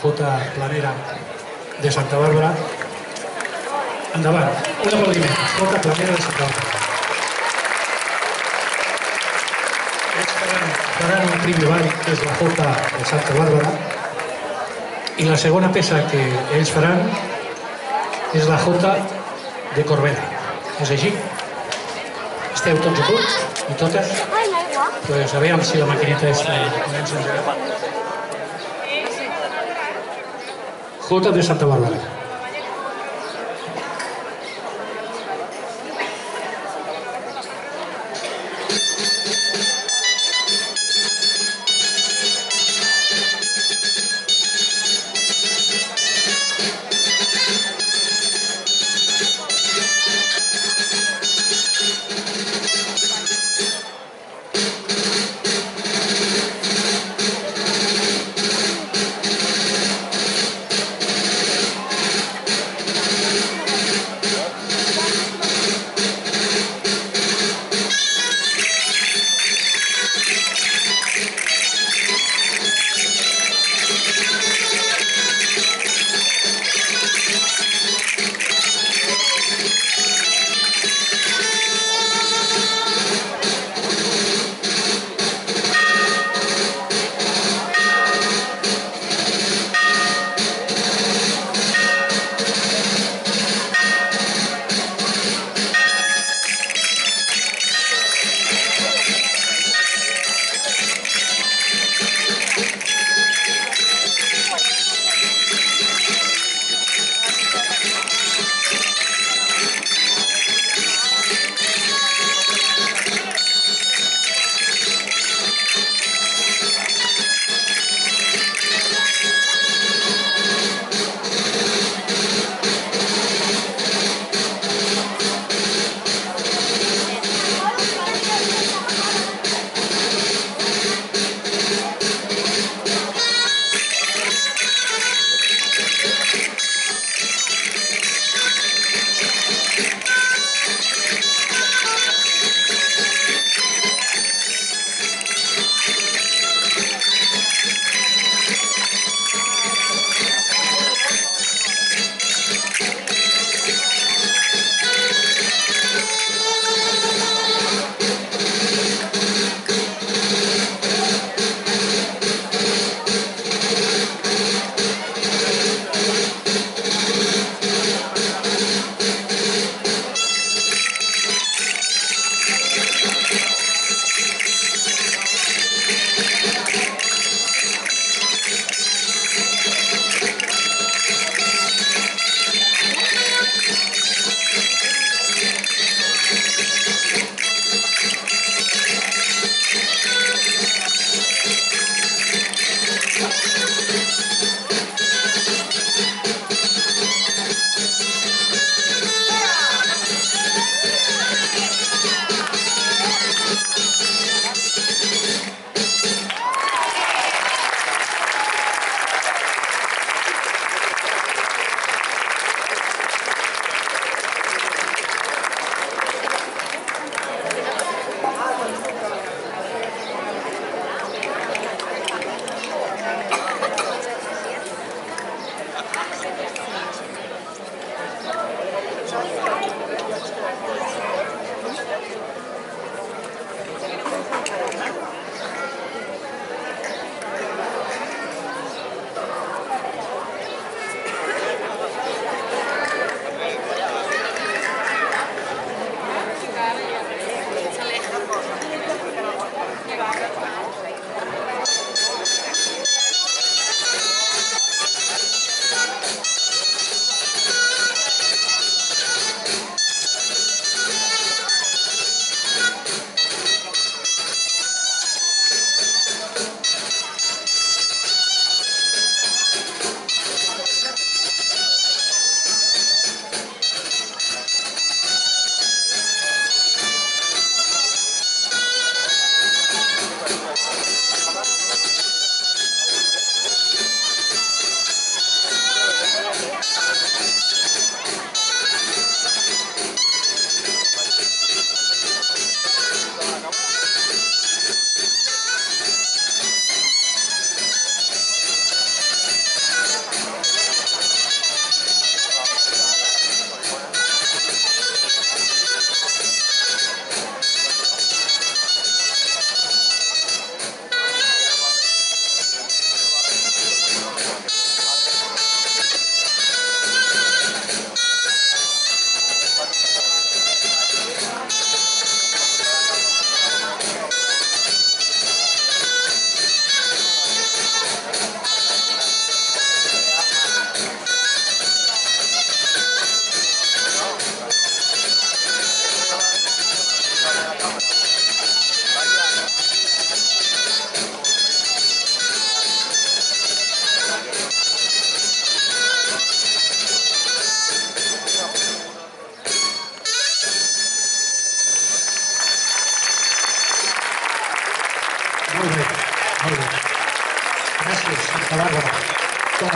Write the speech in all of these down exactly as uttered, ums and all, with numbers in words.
Jota Planera de Santa Bàrbara. Endavant, un aplaudiment. Jota Planera de Santa Bàrbara. Ells faran un primer ball, que és la Jota de Santa Bàrbara, i la segona peça que ells faran és la Jota de Corbera. És així? Esteu tots a punt? I totes? Doncs aviam si la maquineta està comença a engegar. Jota de Santa Bàrbara.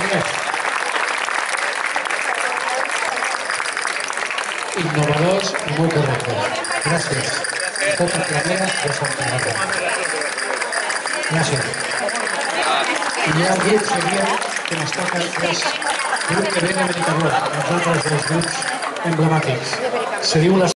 Innovadors i molt correctes. Gràcies. Jota Claveras de Santa Bàrbara. Gràcies. I hi ha el grup seguient que ens toca, que és el grup que ve de Benicarló, els altres dels grups emblemàtics. Se diu la